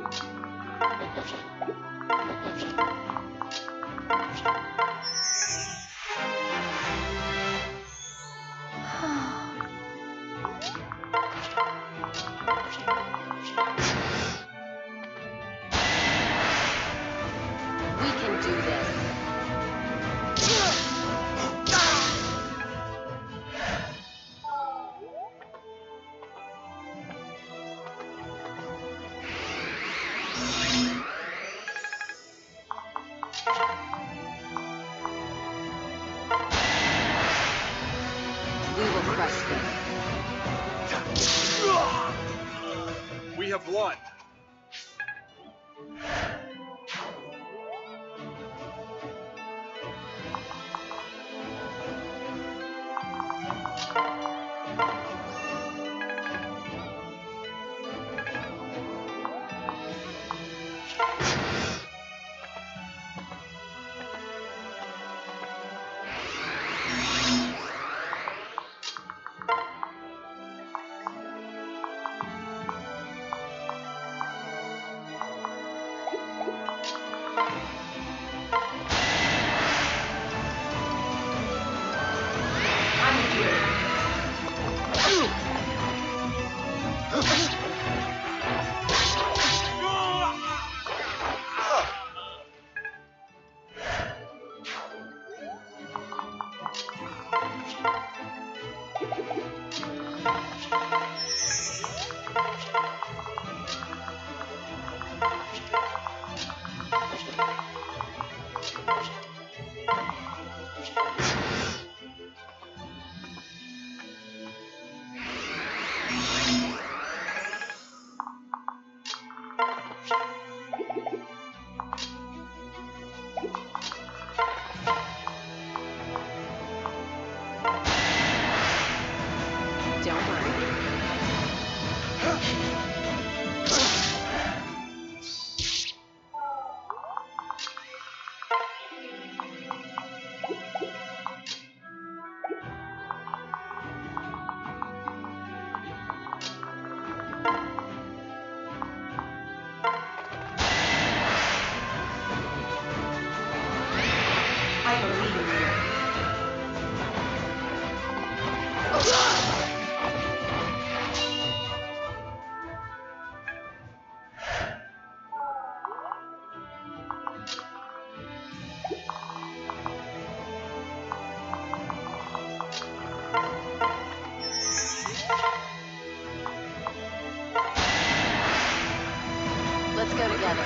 We have won. Let's go together.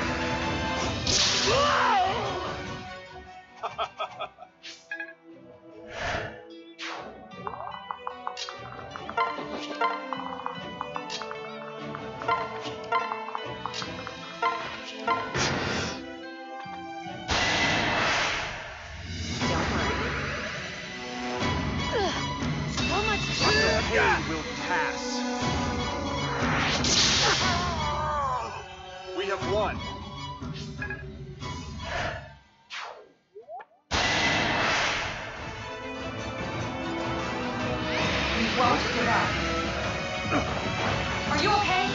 Will pass. We have won. We won't give up. Are you okay?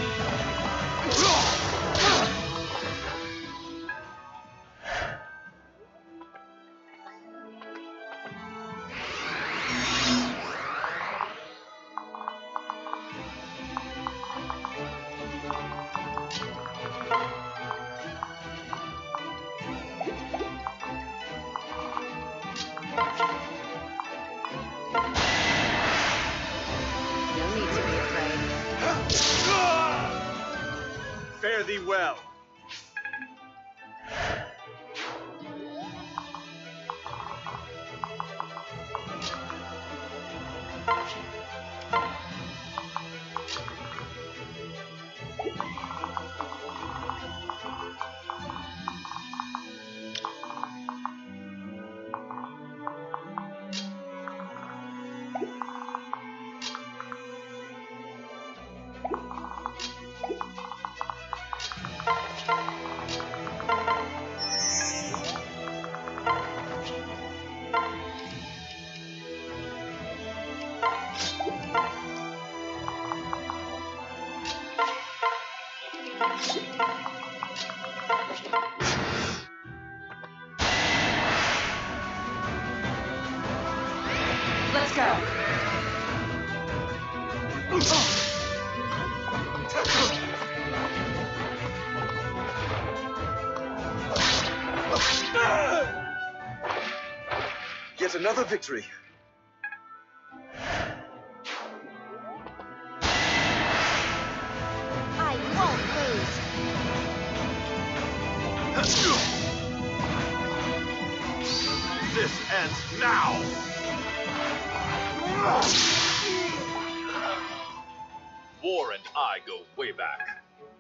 Fare thee well. Let's go. Yet another victory. I won't lose. This ends now! War and I go way back.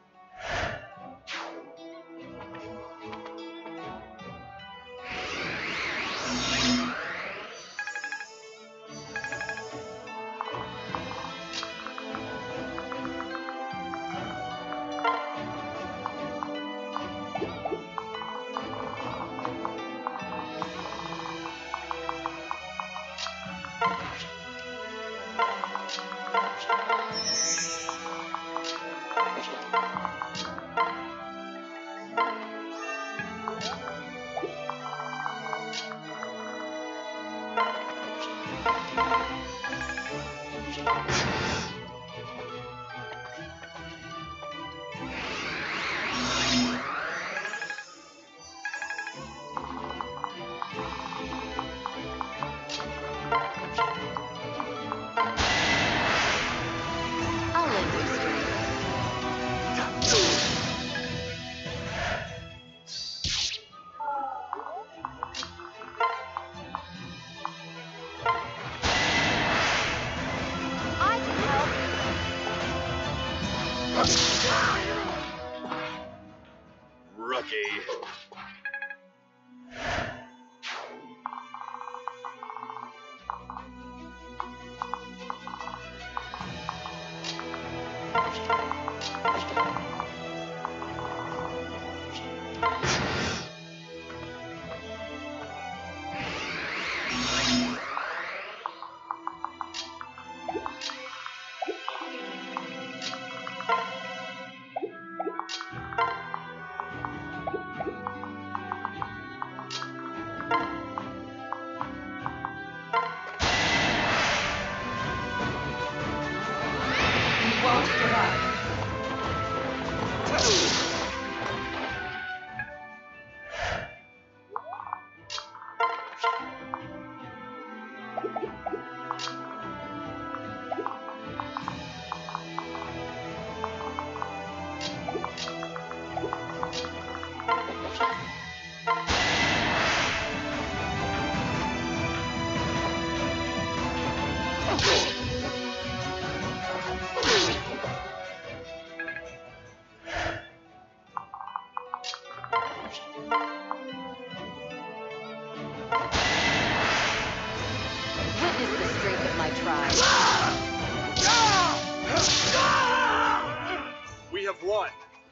I'll lend you strength. I can help. Rookie. Won't give up. Witness the strength of my tribe. We have won.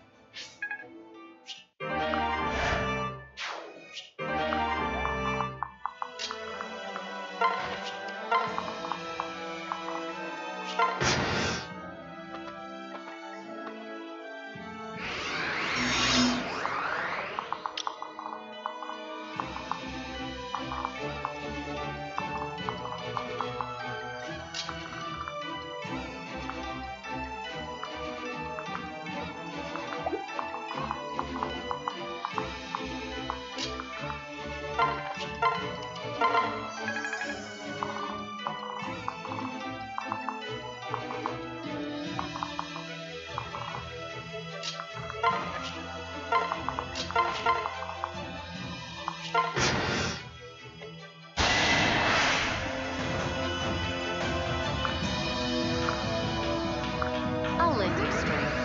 I'll lend you strength.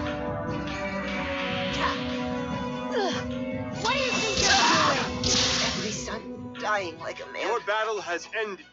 What do you think you're doing? At least I'm dying like a man. Your battle has ended.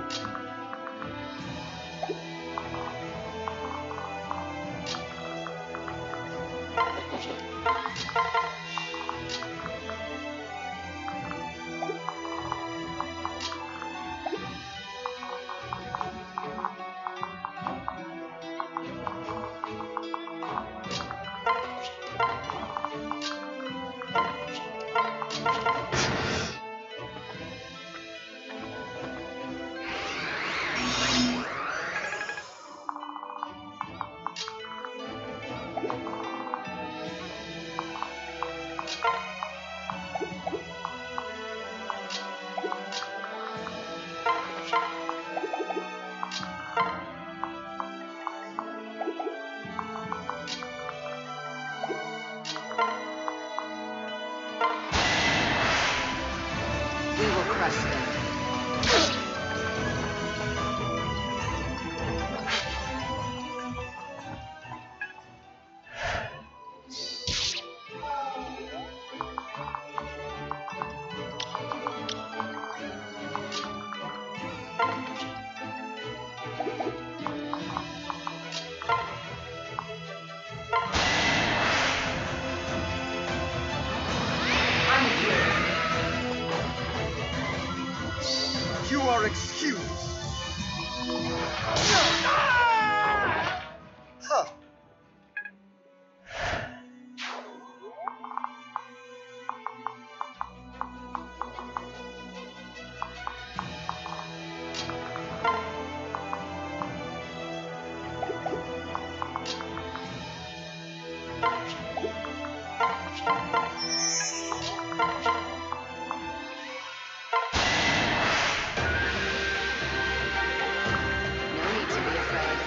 We will crush them. You are excused. Huh. No need to be afraid.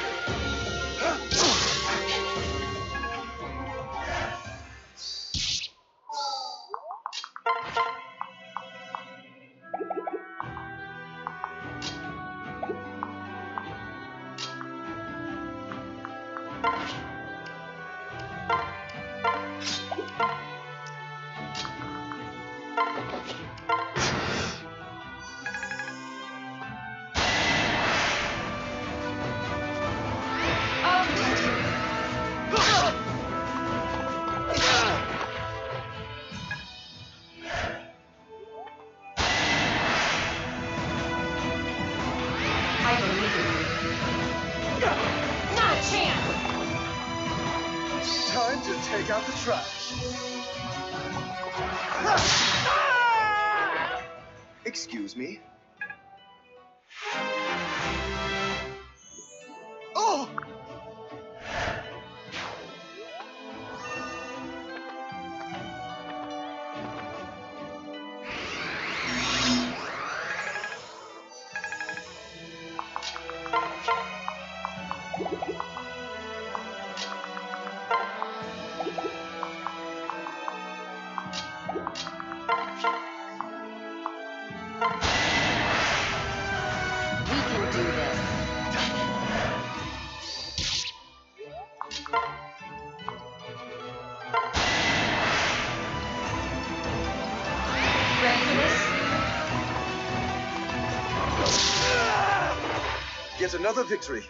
I believe in you. Not a chance! Time to take out the trash. Excuse me. Oh! We can do this. Ready for this? Yet another victory.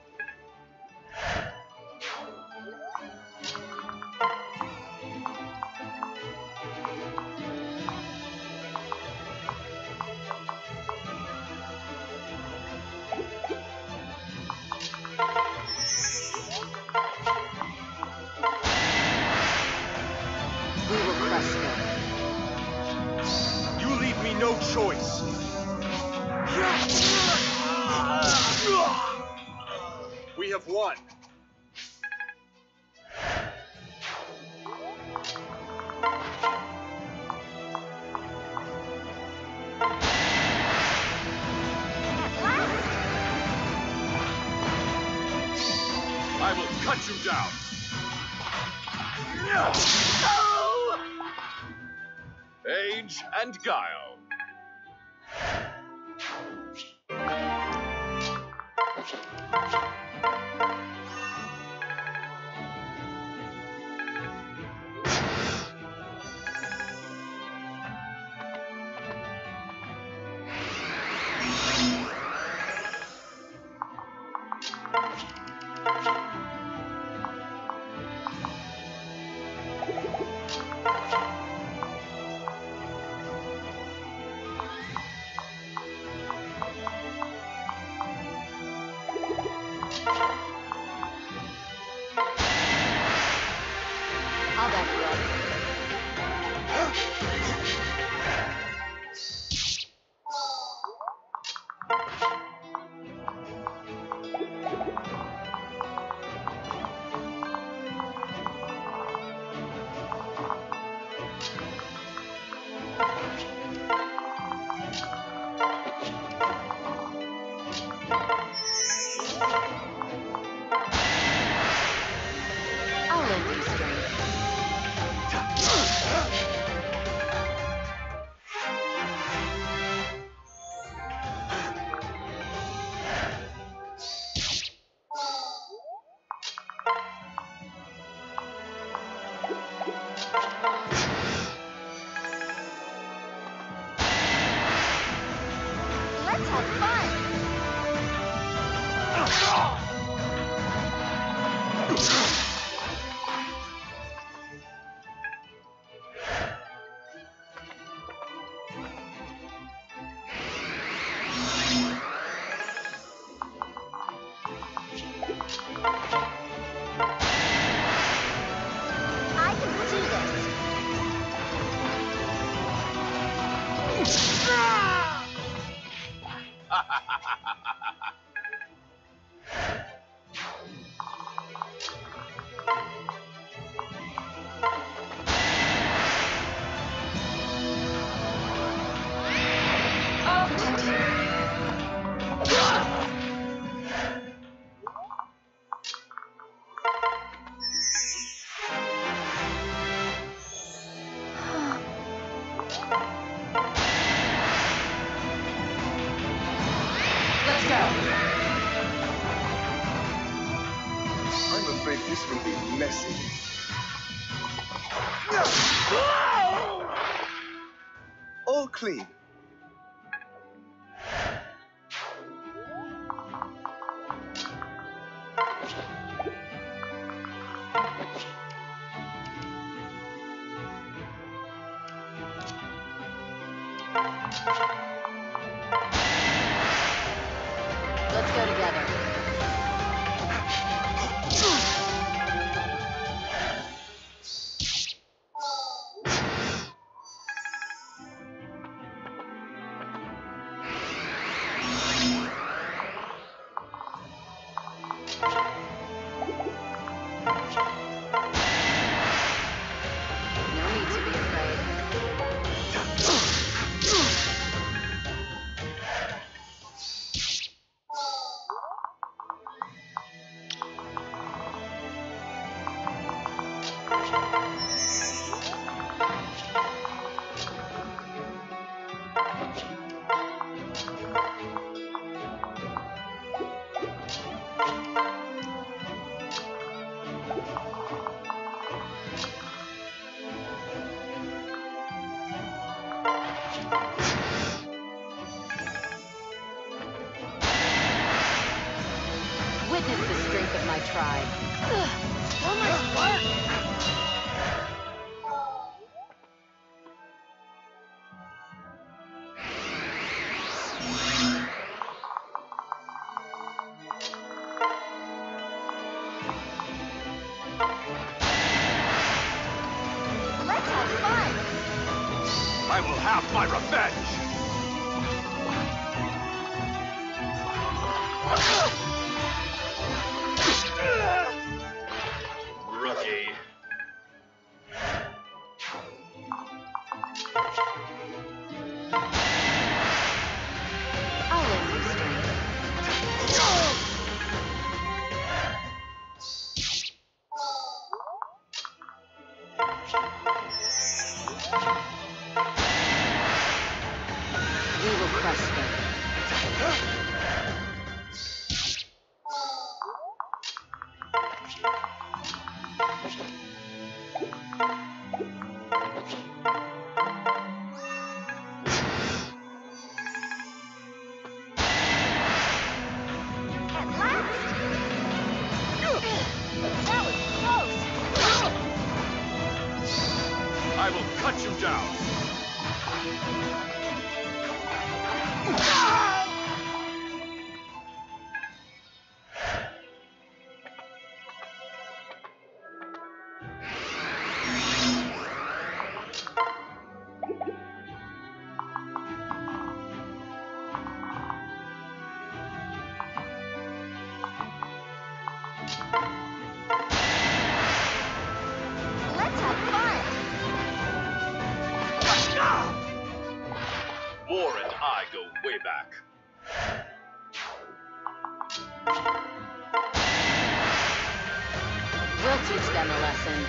We will crush them. You leave me no choice. We have won. I will cut you down. Age and guile. I'll back you up. I'll lend you strength. Let's have fun! I can do this. Let's go. I'm afraid this will be messy. All clean. Let's go together. No need to be afraid. Witness the strength of my tribe. Ugh, so much work! Let's have fun! I will have my revenge! Rookie. I'll lend you strength. We will crush them. At last! That was close! I will cut you down! We'll teach them a lesson.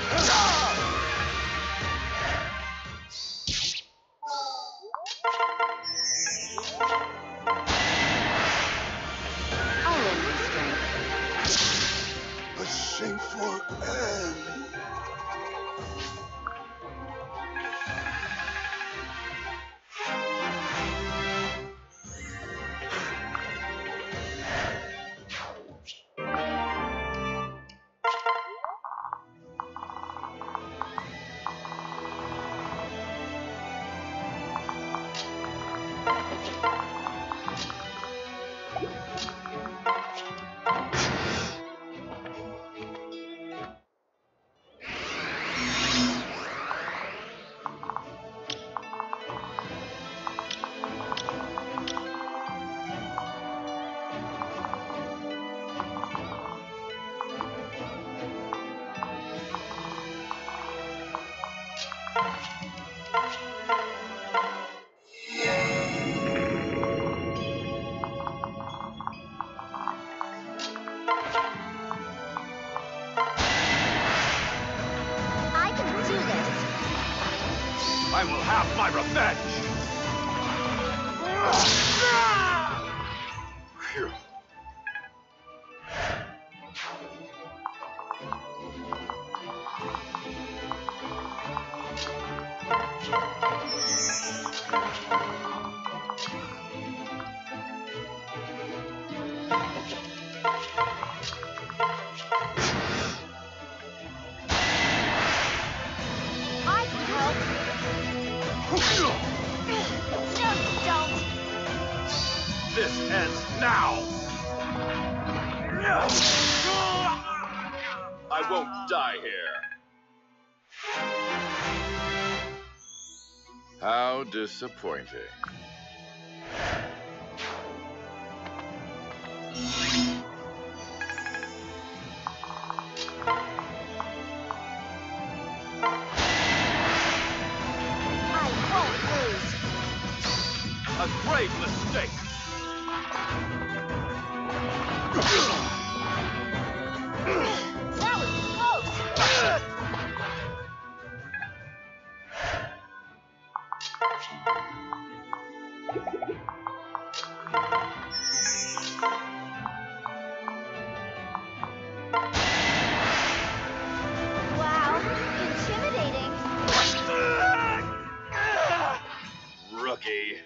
I'll lend you strength. A shameful end. I will have my revenge! Phew. I can help. No, you don't. This ends now! I won't die here. How disappointing. I won't lose. A grave mistake! That was close. Wow, intimidating. Rookie.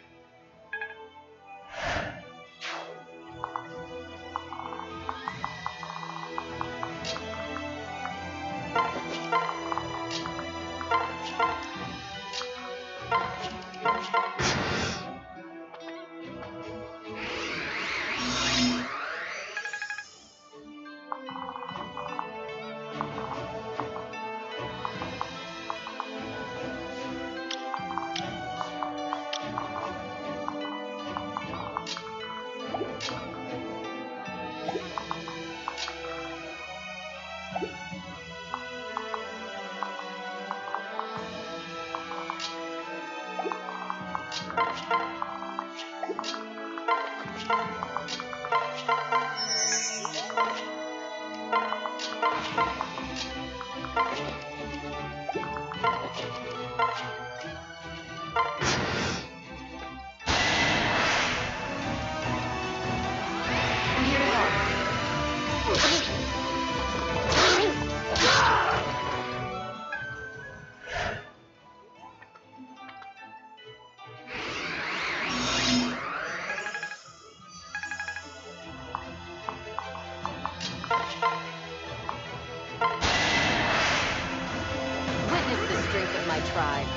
Witness the strength of my tribe.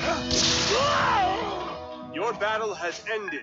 Your battle has ended.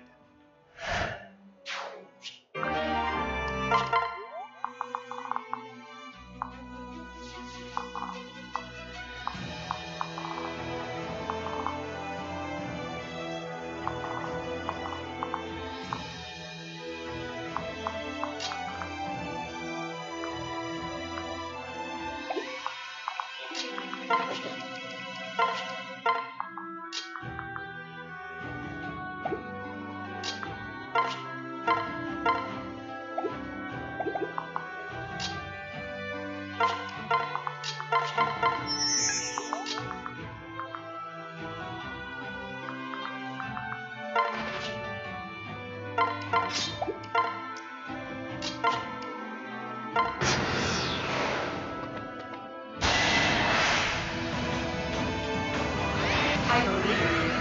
I believe in you.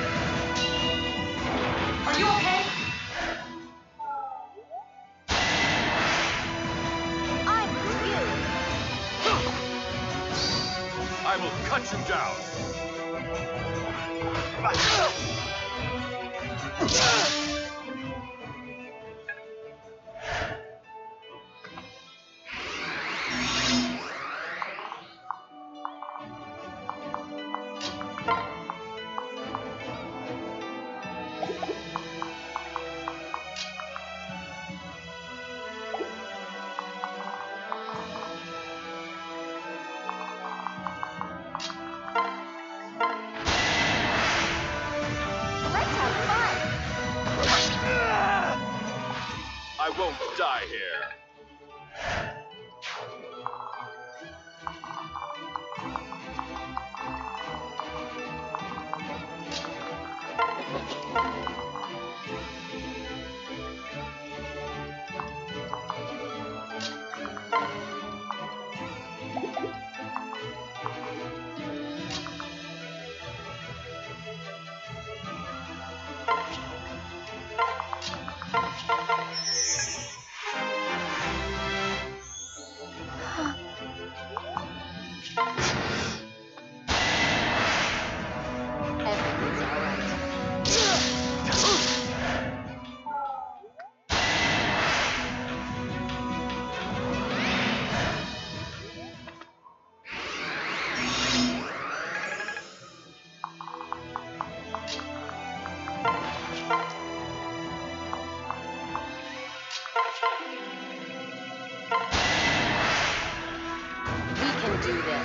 Are you okay? I'm you. I will cut you down. Let's have fun. I won't die here. Everything's all right. We can do this.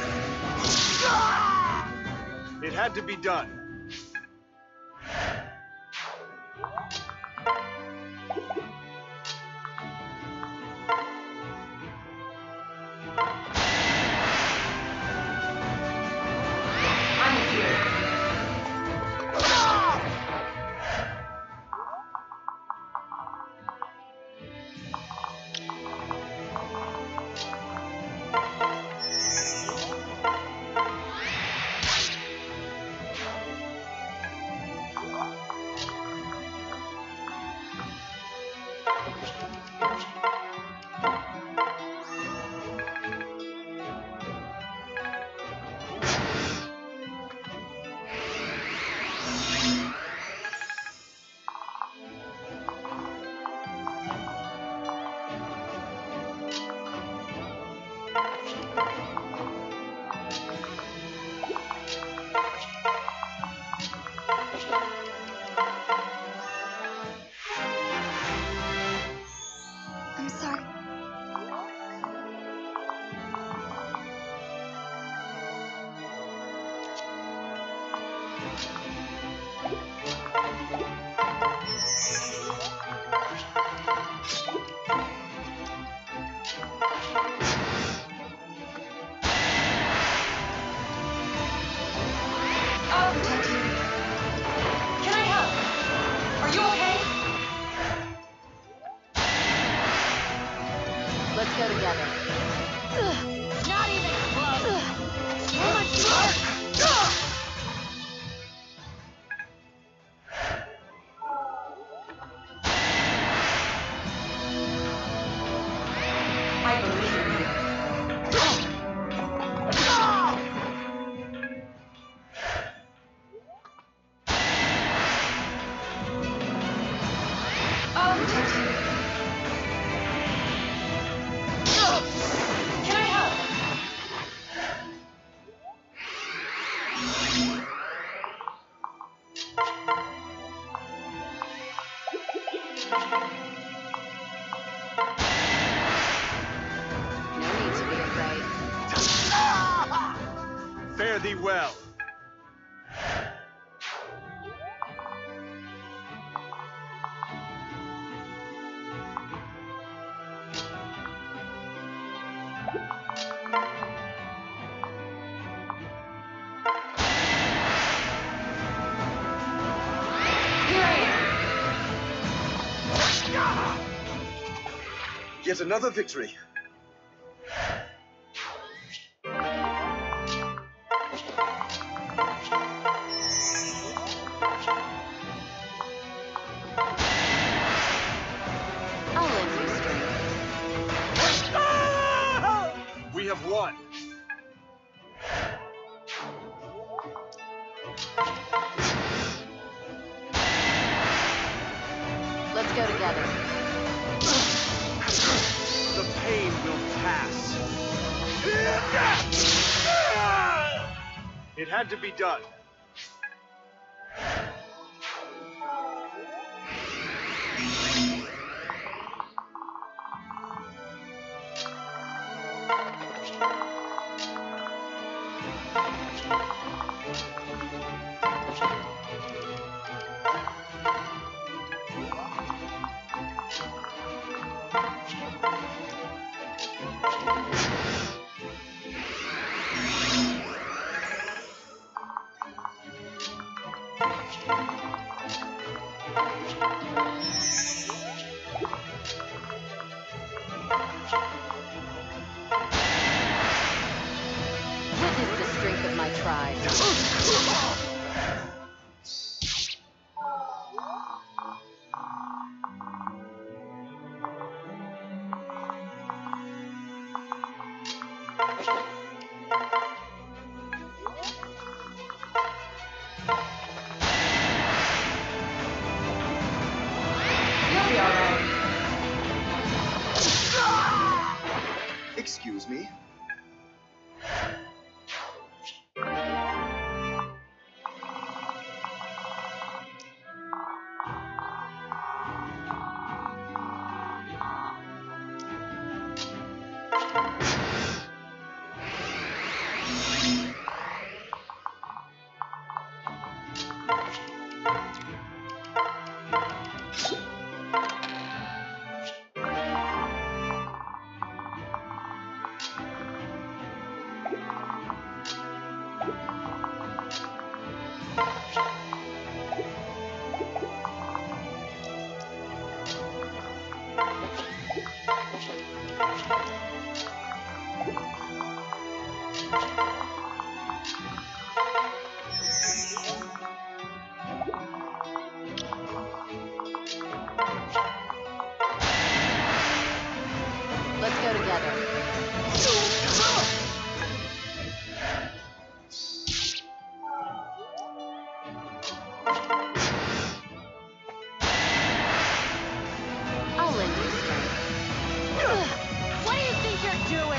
It had to be done. I'm here. I'm sorry. I'll protect you. Can I help? Are you okay? Let's go together. Not even close. How much more? I believe in you. I'll protect you. Can I help? No need to be afraid. Fare thee well. Yet another victory. I'll lend you strength. We have won. Let's go together. The pain will pass. It had to be done. Witness the strength of my tribe. You'll be alright. Excuse me. Let's go together. I'll lend you strength. What do you think you're doing?